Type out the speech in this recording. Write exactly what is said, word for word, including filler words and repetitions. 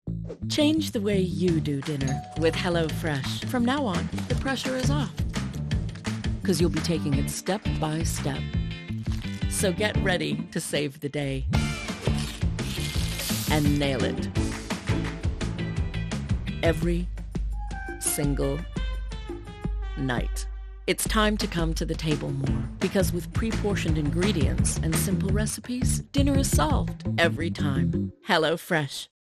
Change the way you do dinner with HelloFresh. From now on, the pressure is off. Because you'll be taking it step by step. So get ready to save the day. And nail it. Every single night. It's time to come to the table more. Because with pre-portioned ingredients and simple recipes, dinner is solved every time. HelloFresh.